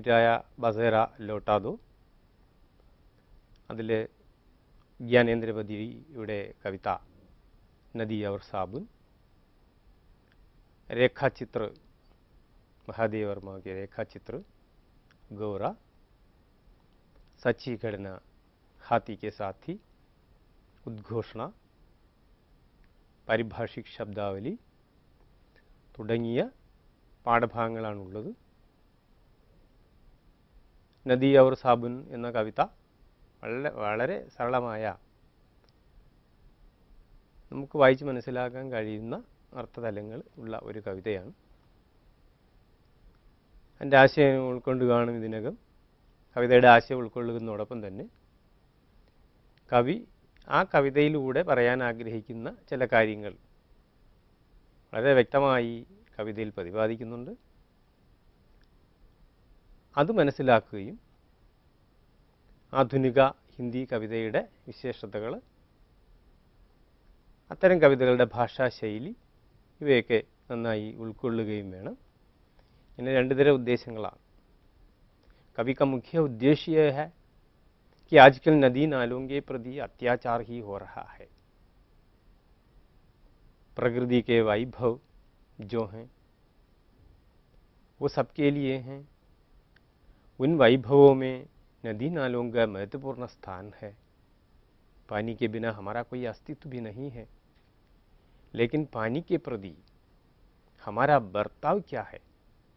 മിറ്റായ ബസേര ലോട്ടാ ദോ, അതിൽ ജ്ഞാനേന്ദ്രപതിയുടെ കവിത നദി ഔർ സാബുൻ, रेखाचित्र महादेव वर्मा के रेखाचित्र गौरा, सच्ची घटना हाथी के साथी, उद्घोषणा, പാരിഭാഷിക് ശബ്ദാവലി തുടങ്ങിയ പാഠഭാഗങ്ങളാണുള്ളത്. നദി ഔർ സാബുൻ എന്ന കവിത വളരെ സരളമായ, നമുക്ക് വായിച്ച് മനസ്സിലാക്കാൻ കഴിയുന്ന അർത്ഥതലങ്ങൾ ഉള്ള ഒരു കവിതയാണ്. അതിൻ്റെ ആശയം ഉൾക്കൊണ്ട് കാണും ഇതിനകം. കവിതയുടെ ആശയം ഉൾക്കൊള്ളുന്നതോടൊപ്പം തന്നെ കവി ആ കവിതയിലൂടെ പറയാൻ ആഗ്രഹിക്കുന്ന ചില കാര്യങ്ങൾ വളരെ വ്യക്തമായി കവിതയിൽ പ്രതിപാദിക്കുന്നുണ്ട്. അത് മനസ്സിലാക്കുകയും ആധുനിക ഹിന്ദി കവിതയുടെ വിശേഷതകൾ, അത്തരം കവിതകളുടെ ഭാഷാശൈലി ഇവയൊക്കെ നന്നായി ഉൾക്കൊള്ളുകയും വേണം. ഇങ്ങനെ രണ്ട് തരം ഉദ്ദേശങ്ങളാണ്. कवि का मुख्य उद्देश्य यह है कि आजकल नदी नालों के प्रति अत्याचार ही हो रहा है. प्रकृति के वैभव जो हैं वो सबके लिए हैं. उन वैभवों में नदी नालों का महत्वपूर्ण स्थान है. पानी के बिना हमारा कोई अस्तित्व भी नहीं है, लेकिन पानी के प्रति हमारा बर्ताव क्या है,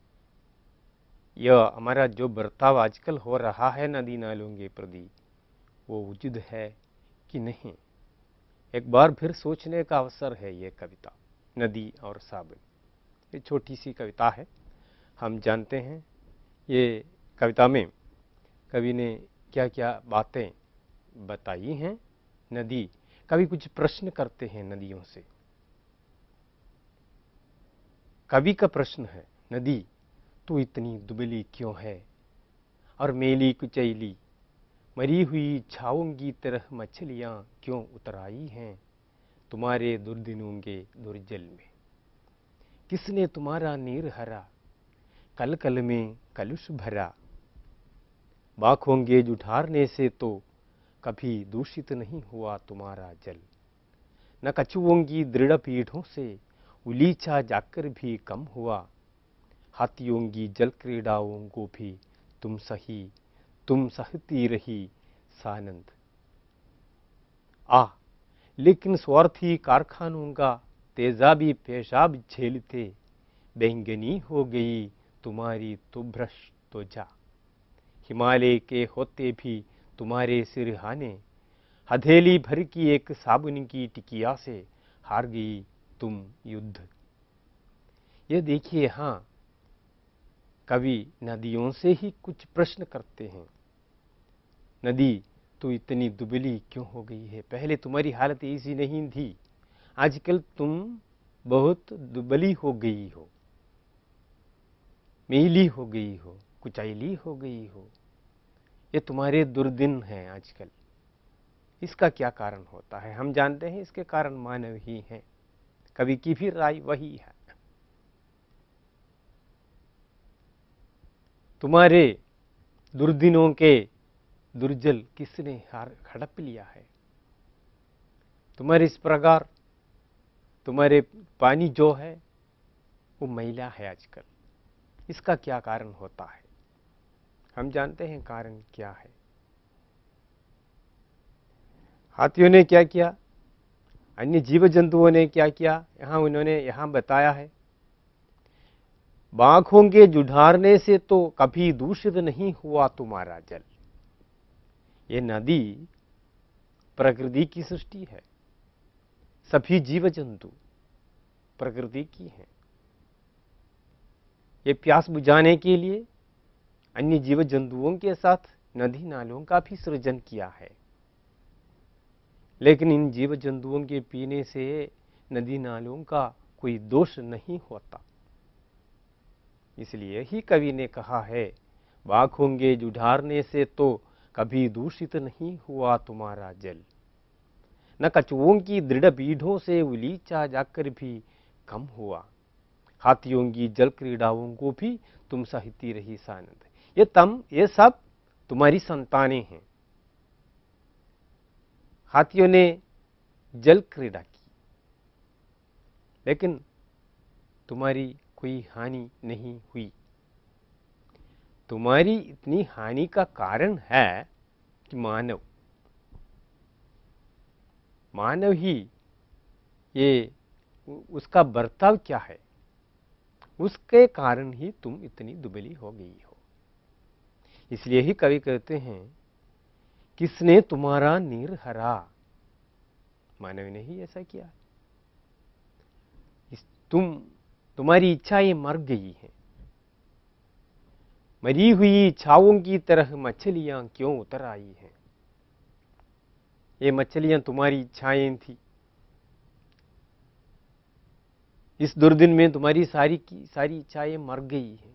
यह हमारा जो बर्ताव आजकल हो रहा है नदी नालों के प्रति, वो उचित है कि नहीं, एक बार फिर सोचने का अवसर है ये कविता नदी और साबुन. ये छोटी सी कविता है. हम जानते हैं ये कविता में कवि ने क्या क्या बातें बताई हैं. नदी, कवि कुछ प्रश्न करते हैं नदियों से. कवि का प्रश्न है, नदी तू इतनी दुबली क्यों है और मेली कुचैली, मरी हुई छाओं की तरह मछलियां क्यों उतर आई हैं तुम्हारे दुर्दिनों के दुर्जल में. किसने तुम्हारा नीर हरा, कल कल में कलुष भरा, बाखों के जुठारने से तो कभी दूषित नहीं हुआ तुम्हारा जल. न कछुओं की दृढ़ पीठों से उलीचा जाकर भी कम हुआ, हाथियों की जल क्रीड़ाओं को भी तुम सहती रही सानंद. लेकिन स्वार्थी कारखानों का तेजाबी पेशाब झेलते बैंगनी हो गई तुम्हारी तो भ्रष्ट त्वचा. हिमालय के होते भी तुम्हारे सिरहाने, हथेली भर की एक साबुन की टिकिया से हार गई तुम युद्ध. ये देखिए, हाँ, कवि नदियों से ही कुछ प्रश्न करते हैं. नदी तो इतनी दुबली क्यों हो गई है, पहले तुम्हारी हालत ऐसी नहीं थी, आजकल तुम बहुत दुबली हो गई हो, मेली हो गई हो, कुचैली हो गई हो. ये तुम्हारे दुर्दिन हैं आजकल. इसका क्या कारण होता है? हम जानते हैं इसके कारण मानव ही हैं. कवि की भी राय वही है. तुम्हारे दुर्दिनों के दुर्जल किसने हड़प लिया है. तुम्हारे इस प्रकार तुम्हारे पानी जो है वो मैला है आजकल. इसका क्या कारण होता है? हम जानते हैं कारण क्या है. हाथियों ने क्या किया, अन्य जीव जंतुओं ने क्या किया, उन्होंने यहाँ बताया है. बाखों के जुढ़ारने से तो कभी दूषित नहीं हुआ तुम्हारा जल. ये नदी प्रकृति की सृष्टि है. सभी जीव जंतु प्रकृति की हैं. ये प्यास बुझाने के लिए अन्य जीव जंतुओं के साथ नदी नालों का भी सृजन किया है. लेकिन इन जीव जंतुओं के पीने से नदी नालों का कोई दोष नहीं होता. इसलिए ही कवि ने कहा है, बाखों के जुढ़ारने से तो कभी दूषित नहीं हुआ तुम्हारा जल. न कछुओं की दृढ़ पीठों से उलीचा जाकर भी कम हुआ, हाथियों की जल क्रीड़ाओं को भी तुम सहती रही सानंद. ये सब तुम्हारी संतानें हैं। हाथियों ने जल क्रीड़ा की, लेकिन तुम्हारी कोई हानि नहीं हुई। तुम्हारी इतनी हानि का कारण है कि मानव ही ये उसका बर्ताव क्या है, उसके कारण ही तुम इतनी दुबली हो गई हो। इसलिए ही कवि कहते हैं, किसने तुम्हारा नीर हरा, मानव ने ही ऐसा किया। तुम्हारी इच्छाएं मर गई हैं। मरी हुई छावों की तरह मछलियां क्यों उतर आई हैं। ये मछलियां तुम्हारी इच्छाएं थी। इस दुर्दिन में तुम्हारी सारी की सारी इच्छाएं मर गई हैं।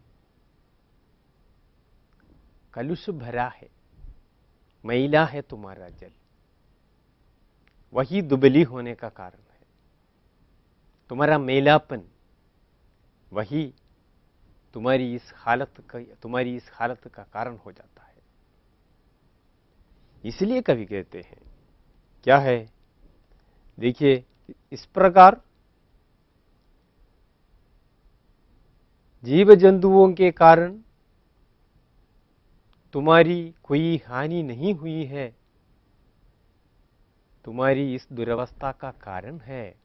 कलुष भरा है, मैला है तुम्हारा जल, वही दुबली होने का कारण है। तुम्हारा मैलापन वही तुम्हारी इस हालत का कारण हो जाता है। इसलिए कवि कहते हैं, क्या है, देखिए, इस प्रकार जीव जंतुओं के कारण तुम्हारी कोई हानि नहीं हुई है। तुम्हारी इस दुर्वस्था का कारण है